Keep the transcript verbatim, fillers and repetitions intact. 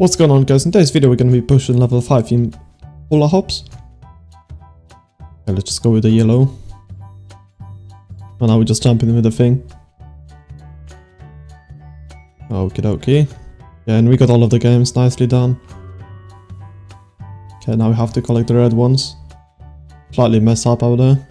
What's going on, guys? In today's video we're going to be pushing level five in hula hoops. Okay, let's just go with the yellow. And now we're just jumping with the thing. Okie dokie. Yeah, and we got all of the games nicely done. Okay, now we have to collect the red ones. Slightly messed up out there.